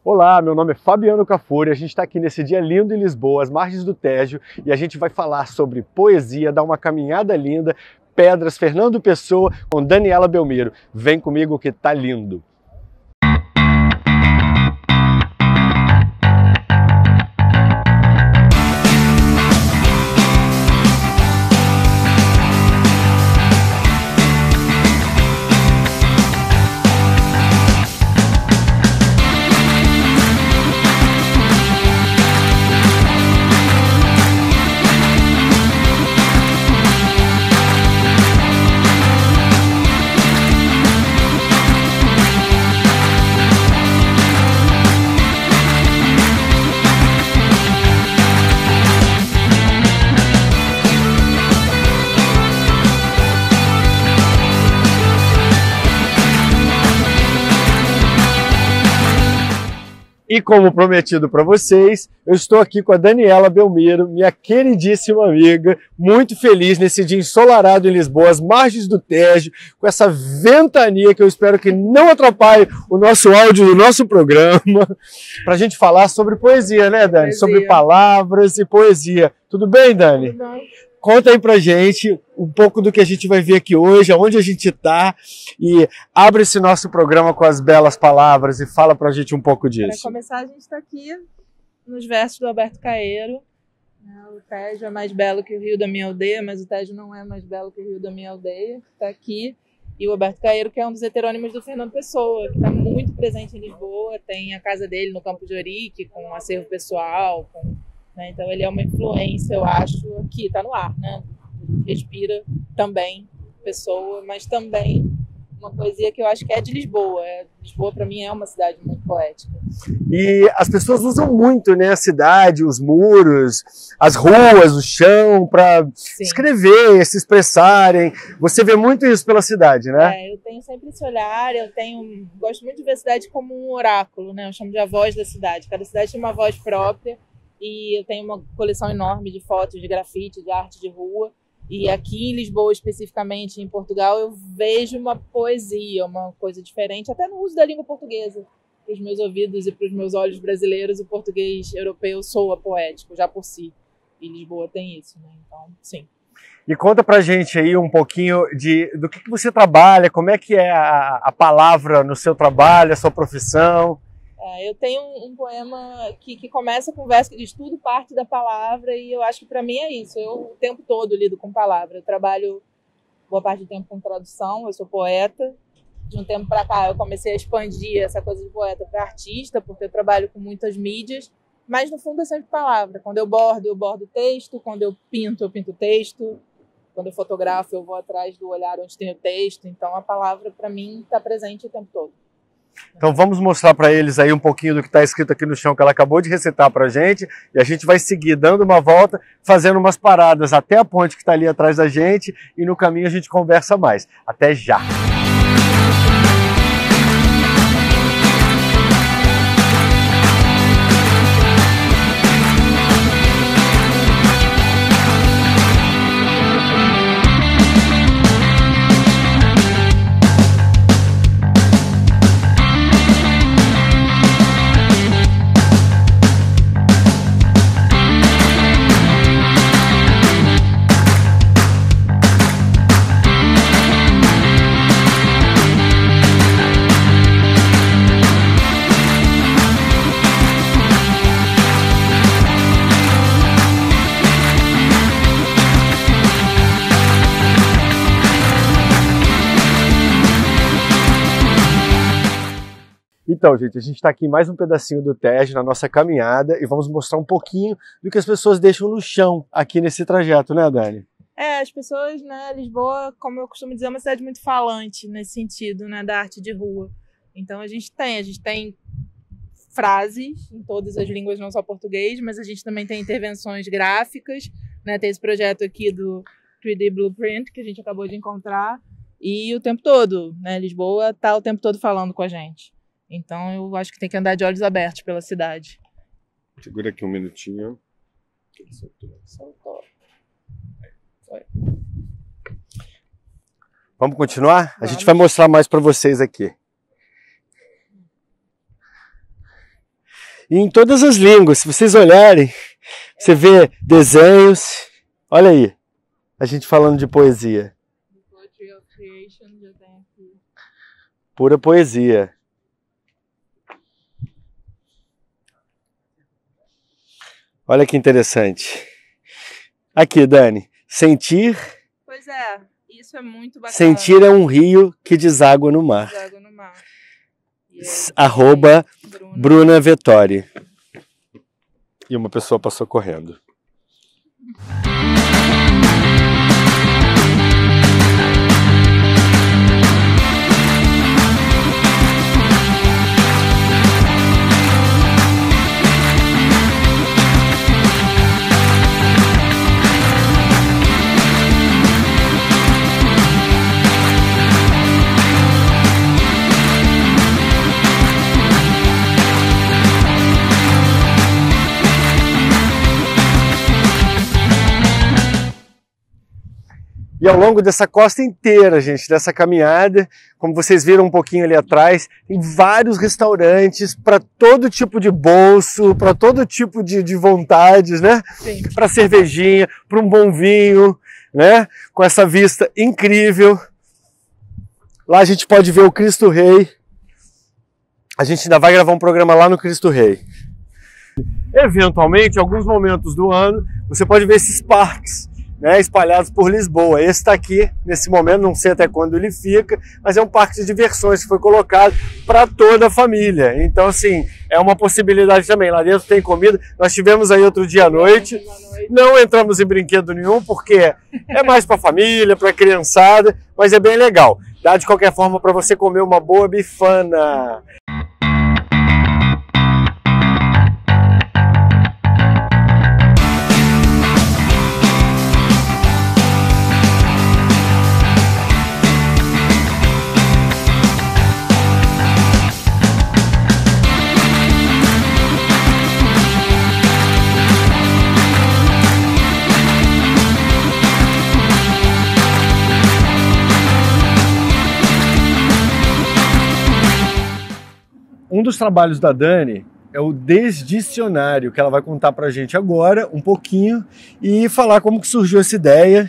Olá, meu nome é Fabiano Cafuri, a gente está aqui nesse dia lindo em Lisboa, às margens do Tejo, e a gente vai falar sobre poesia, dar uma caminhada linda, Pedras, Fernando Pessoa, com Daniela Belmiro. Vem comigo que tá lindo! E como prometido para vocês, eu estou aqui com a Daniela Belmiro, minha queridíssima amiga, muito feliz nesse dia ensolarado em Lisboa, às margens do Tejo, com essa ventania que eu espero que não atrapalhe o nosso áudio do nosso programa, para a gente falar sobre poesia, né, Dani? Poesia. Sobre palavras e poesia. Tudo bem, Dani? Tudo bem. Conta aí pra gente um pouco do que a gente vai ver aqui hoje, aonde a gente tá, e abre esse nosso programa com as belas palavras e fala pra gente um pouco disso. Para começar, a gente está aqui nos versos do Alberto Caeiro. O Tejo é mais belo que o rio da minha aldeia, mas o Tejo não é mais belo que o rio da minha aldeia. Está aqui. E o Alberto Caeiro, que é um dos heterônimos do Fernando Pessoa, que está muito presente em Lisboa, tem a casa dele no Campo de Ourique, com um acervo pessoal, então ele é uma influência, eu acho, aqui, está no ar, né? Respira também Pessoa, mas também uma poesia que eu acho que é de Lisboa. Lisboa, para mim, é uma cidade muito poética. E as pessoas usam muito, né, a cidade, os muros, as ruas, o chão, para escrever, se expressarem. Você vê muito isso pela cidade, né? Eu tenho sempre esse olhar, gosto muito de ver a cidade como um oráculo, né? Eu chamo de a voz da cidade. Cada cidade tem uma voz própria. E eu tenho uma coleção enorme de fotos, de grafite, de arte de rua. E aqui em Lisboa, especificamente, em Portugal, eu vejo uma poesia, uma coisa diferente, até no uso da língua portuguesa. Para os meus ouvidos e para os meus olhos brasileiros, o português europeu soa poético, já por si. E Lisboa tem isso, né? Então, sim. E conta pra gente aí um pouquinho do que você trabalha, como é que é a palavra no seu trabalho, a sua profissão. Eu tenho um poema que começa com verso que diz tudo parte da palavra, e eu acho que para mim é isso. Eu o tempo todo lido com palavra. Eu trabalho boa parte do tempo com tradução, eu sou poeta. De um tempo para cá eu comecei a expandir essa coisa de poeta para artista, porque eu trabalho com muitas mídias, mas no fundo é sempre palavra. Quando eu bordo texto. Quando eu pinto texto. Quando eu fotografo, eu vou atrás do olhar onde tem o texto. Então a palavra para mim está presente o tempo todo. Então vamos mostrar para eles aí um pouquinho do que está escrito aqui no chão que ela acabou de recitar para a gente, e a gente vai seguir dando uma volta, fazendo umas paradas até a ponte que está ali atrás da gente, e no caminho a gente conversa mais. Até já! Então, gente, a gente está aqui em mais um pedacinho do Tejo, na nossa caminhada, e vamos mostrar um pouquinho do que as pessoas deixam no chão aqui nesse trajeto, né, Dani? As pessoas, né, Lisboa, como eu costumo dizer, é uma cidade muito falante nesse sentido, né, da arte de rua. Então a gente tem frases em todas as línguas, não só português, mas a gente também tem intervenções gráficas, né, tem esse projeto aqui do 3D Blueprint, que a gente acabou de encontrar, e o tempo todo, né, Lisboa está o tempo todo falando com a gente. Então eu acho que tem que andar de olhos abertos pela cidade. Segura aqui um minutinho. Soltou. Foi. Vamos continuar? A gente vai mostrar mais para vocês aqui. E em todas as línguas, se vocês olharem, você vê desenhos. Olha aí, a gente falando de poesia. Poetry of Creation já tem aqui. Pura poesia. Olha que interessante. Aqui, Dani. Sentir. Pois é, isso é muito bacana. Sentir é um rio que deságua no mar. Deságua no mar. @ Bruna Vettori. E uma pessoa passou correndo. E ao longo dessa costa inteira, gente, dessa caminhada, como vocês viram um pouquinho ali atrás, tem vários restaurantes para todo tipo de bolso, para todo tipo de vontades, né? Para cervejinha, para um bom vinho, né? Com essa vista incrível. Lá a gente pode ver o Cristo Rei. A gente ainda vai gravar um programa lá no Cristo Rei. Eventualmente, em alguns momentos do ano, você pode ver esses parques, né, espalhados por Lisboa. Esse está aqui, nesse momento, não sei até quando ele fica, mas é um parque de diversões que foi colocado para toda a família. Então, assim, é uma possibilidade também. Lá dentro tem comida. Nós tivemos aí outro dia à noite, não entramos em brinquedo nenhum, porque é mais para a família, para a criançada, mas é bem legal. Dá de qualquer forma para você comer uma boa bifana. Um dos trabalhos da Dani é o Desdicionário, que ela vai contar pra gente agora um pouquinho e falar como que surgiu essa ideia,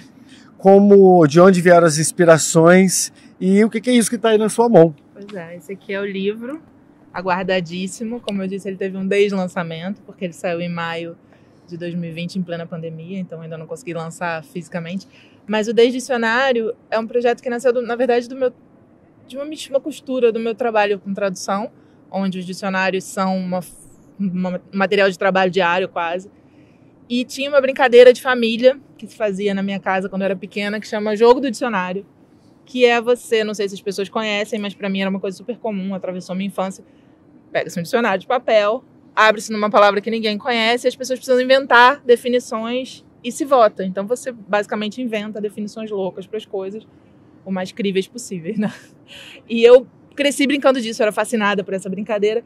de onde vieram as inspirações e o que é isso que está aí na sua mão. Pois é, esse aqui é o livro, aguardadíssimo. Como eu disse, ele teve um deslançamento, porque ele saiu em maio de 2020, em plena pandemia, então ainda não consegui lançar fisicamente. Mas o Desdicionário é um projeto que nasceu, na verdade, de uma costura do meu trabalho com tradução, onde os dicionários são um material de trabalho diário quase. E tinha uma brincadeira de família que se fazia na minha casa quando eu era pequena, que chama Jogo do Dicionário, que é você, não sei se as pessoas conhecem, mas para mim era uma coisa super comum, atravessou minha infância. Pega-se um dicionário de papel, abre-se numa palavra que ninguém conhece e as pessoas precisam inventar definições e se vota. Então você basicamente inventa definições loucas para as coisas, o mais críveis possíveis, né? E eu cresci brincando disso, eu era fascinada por essa brincadeira.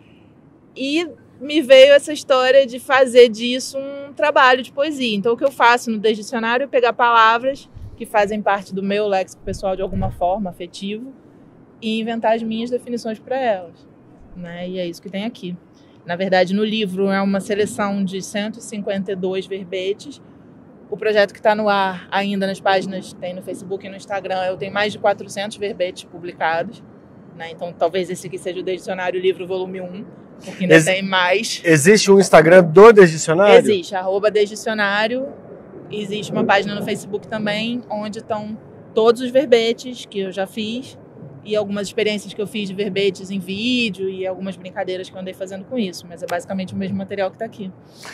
E me veio essa história de fazer disso um trabalho de poesia. Então o que eu faço no Desdicionário é pegar palavras que fazem parte do meu léxico pessoal de alguma forma, afetivo, e inventar as minhas definições para elas, né? E é isso que tem aqui. Na verdade, no livro é uma seleção de 152 verbetes. O projeto que está no ar ainda nas páginas, tem no Facebook e no Instagram, eu tenho mais de 400 verbetes publicados, né? Então talvez esse aqui seja o Desdicionário Livro Volume 1, porque ainda tem mais. Existe um Instagram do Desdicionário? Existe, @Desdicionário. Existe uma página no Facebook também, onde estão todos os verbetes que eu já fiz e algumas experiências que eu fiz de verbetes em vídeo e algumas brincadeiras que eu andei fazendo com isso. Mas é basicamente o mesmo material que está aqui.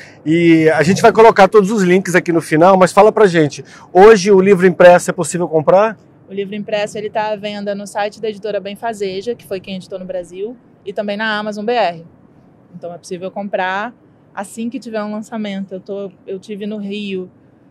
E a gente vai colocar todos os links aqui no final, mas fala pra gente, hoje o livro impresso é possível comprar? O livro impresso está à venda no site da editora Benfazeja, que foi quem editou no Brasil, e também na Amazon BR. Então é possível comprar assim que tiver um lançamento. Eu tive no Rio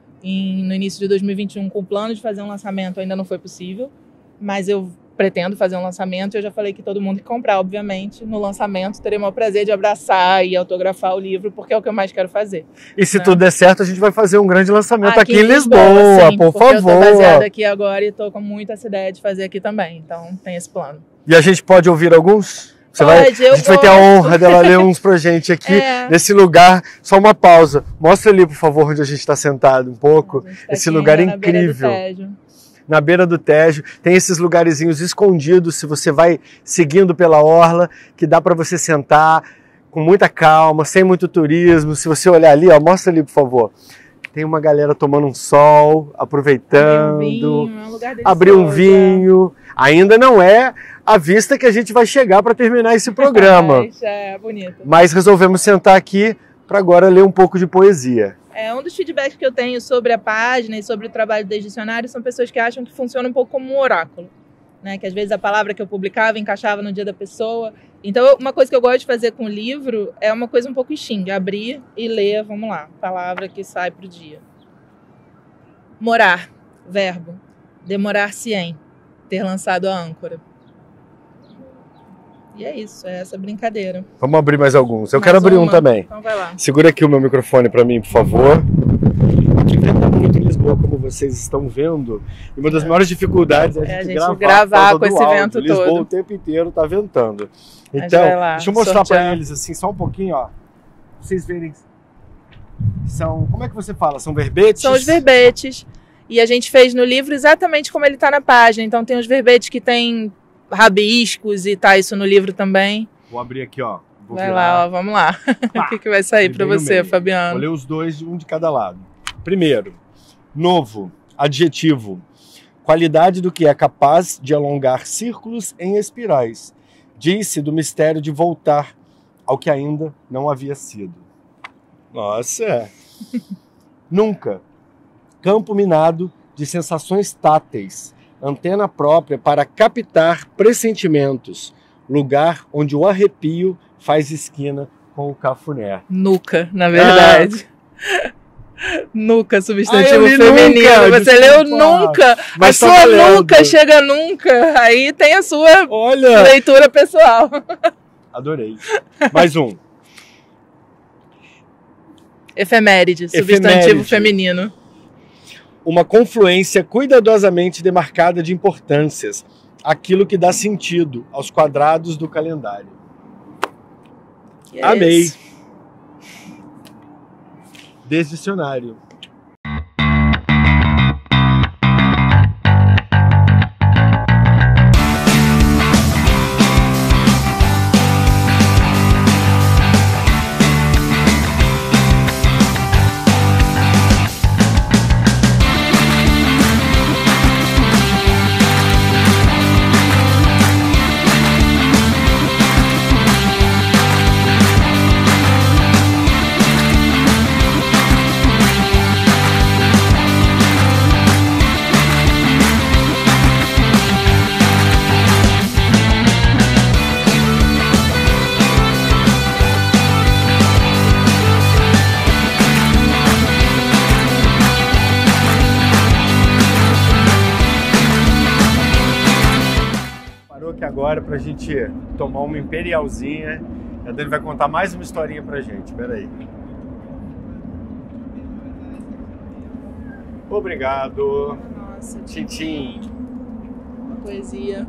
no início de 2021 com o plano de fazer um lançamento, ainda não foi possível, mas eu pretendo fazer um lançamento e eu já falei que todo mundo que comprar, obviamente, no lançamento terei o maior prazer de abraçar e autografar o livro, porque é o que eu mais quero fazer. E se tudo der certo, a gente vai fazer um grande lançamento aqui em Lisboa, sim, por favor. Eu tô baseada aqui agora e tô com muito essa ideia de fazer aqui também, então tem esse plano. E a gente pode ouvir alguns? A gente vai ter a honra dela ler uns pra gente aqui, nesse lugar. Só uma pausa. Mostra ali, por favor, onde a gente está sentado um pouco. Esse lugar incrível. Na beira do Tejo. Tem esses lugarzinhos escondidos, se você vai seguindo pela orla, que dá para você sentar com muita calma, sem muito turismo. Se você olhar ali, ó, mostra ali, por favor. Tem uma galera tomando um sol, aproveitando, abrir um vinho. Ainda não é a vista que a gente vai chegar para terminar esse programa. É bonito. Mas resolvemos sentar aqui para agora ler um pouco de poesia. Um dos feedbacks que eu tenho sobre a página e sobre o trabalho do dicionário são pessoas que acham que funciona um pouco como um oráculo, né? Que às vezes a palavra que eu publicava encaixava no dia da pessoa. Então, uma coisa que eu gosto de fazer com o livro é uma coisa um pouco xing, abrir e ler, vamos lá, palavra que sai pro dia. Morar, verbo, demorar-se em, ter lançado a âncora. E é isso, é essa brincadeira. Vamos abrir mais alguns. Eu quero abrir um também. Então vai lá. Segura aqui o meu microfone para mim, por favor. Venta muito em Lisboa, como vocês estão vendo. E uma das maiores dificuldades é a gente gravar com esse vento todo. Lisboa o tempo inteiro tá ventando. Então, deixa eu mostrar para eles assim, só um pouquinho, ó. Pra vocês verem. São, como é que você fala? São verbetes? São os verbetes. E a gente fez no livro exatamente como ele tá na página. Então tem os verbetes que tem rabiscos e tá isso no livro também. Vou abrir aqui, ó. Vai lá, ó, vamos lá. O que vai sair para você, Fabiano? Vou ler os dois, um de cada lado. Primeiro, novo, adjetivo. Qualidade do que é capaz de alongar círculos em espirais. Diz-se do mistério de voltar ao que ainda não havia sido. Nossa! Nunca. Campo minado de sensações táteis. Antena própria para captar pressentimentos. Lugar onde o arrepio faz esquina com o cafuné. Nuca, na verdade. Nuca, substantivo feminino. Nunca, você leu nunca. Mas a sua nuca chega nunca. Aí tem a sua leitura pessoal. Adorei. Mais um. Efeméride, substantivo feminino. Uma confluência cuidadosamente demarcada de importâncias. Aquilo que dá sentido aos quadrados do calendário. Amei. Desdicionário. Agora pra gente tomar uma imperialzinha. A Dani vai contar mais uma historinha pra gente. Pera aí. Obrigado. Nossa, Tintim. Poesia.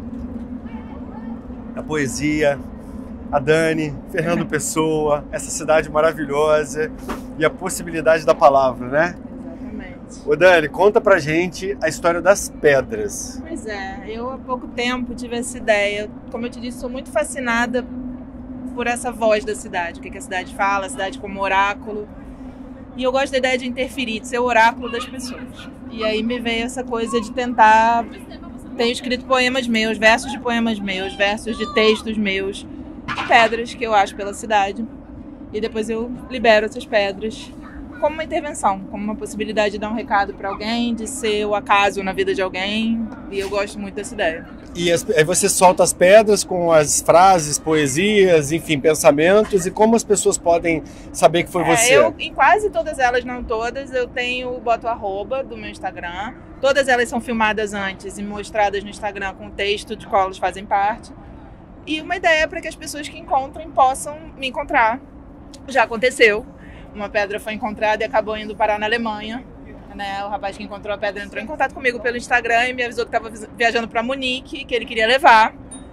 A poesia. A Dani, Fernando Pessoa, essa cidade maravilhosa e a possibilidade da palavra, né? Ô Dani, conta pra gente a história das pedras. Pois é, eu há pouco tempo tive essa ideia. Como eu te disse, sou muito fascinada por essa voz da cidade. O que a cidade fala, a cidade como oráculo. E eu gosto da ideia de interferir, de ser o oráculo das pessoas. E aí me veio essa coisa de tentar... Tenho escrito poemas meus, versos de poemas meus, versos de textos meus, pedras que eu acho pela cidade. E depois eu libero essas pedras como uma intervenção, como uma possibilidade de dar um recado para alguém, de ser o acaso na vida de alguém, e eu gosto muito dessa ideia. E aí você solta as pedras com as frases, poesias, enfim, pensamentos, e como as pessoas podem saber que foi você? Eu, em quase todas elas, não todas, eu boto @ do meu Instagram, todas elas são filmadas antes e mostradas no Instagram com o texto de qual elas fazem parte, e uma ideia para que as pessoas que encontrem possam me encontrar. Já aconteceu. Uma pedra foi encontrada e acabou indo parar na Alemanha. Né? O rapaz que encontrou a pedra entrou em contato comigo pelo Instagram e me avisou que estava viajando para Munique, que ele queria levar.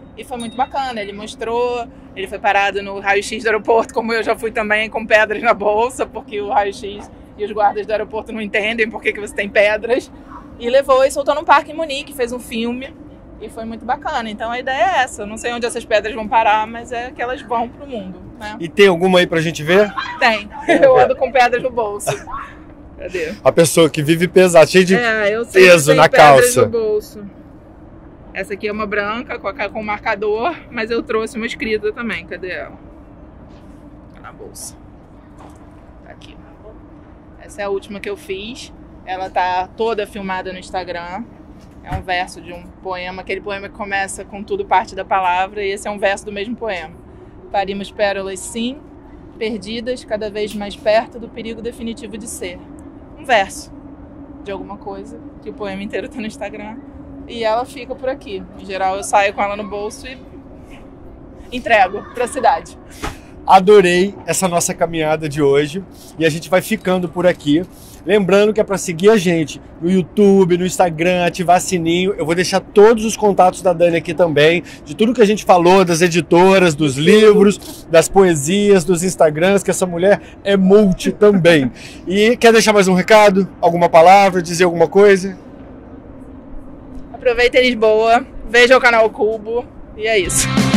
E foi muito bacana, ele mostrou, ele foi parado no raio-x do aeroporto, como eu já fui também, com pedras na bolsa, porque o raio-x e os guardas do aeroporto não entendem por que você tem pedras. E levou e soltou num parque em Munique, fez um filme, e foi muito bacana. Então a ideia é essa, eu não sei onde essas pedras vão parar, mas é que elas vão pro mundo, né? E tem alguma aí pra gente ver? Tem, eu ando com pedras no bolso. Cadê? A pessoa que vive pesada, cheia de eu sei peso na calça. No bolso. Essa aqui é uma branca com marcador, mas eu trouxe uma escrita também. Cadê ela? Na bolsa. Tá aqui. Essa é a última que eu fiz. Ela tá toda filmada no Instagram. É um verso de um poema, aquele poema que começa com tudo parte da palavra, e esse é um verso do mesmo poema. Parimos pérolas, sim, perdidas, cada vez mais perto do perigo definitivo de ser. Um verso de alguma coisa, que o poema inteiro tá no Instagram. E ela fica por aqui. Em geral, eu saio com ela no bolso e entrego pra cidade. Adorei essa nossa caminhada de hoje e a gente vai ficando por aqui. Lembrando que é para seguir a gente no YouTube, no Instagram, ativar sininho. Eu vou deixar todos os contatos da Dani aqui também, de tudo que a gente falou, das editoras, dos livros, das poesias, dos Instagrams, que essa mulher é multi também. E quer deixar mais um recado? Alguma palavra? Dizer alguma coisa? Aproveitem Lisboa, vejam o canal Cubo e é isso.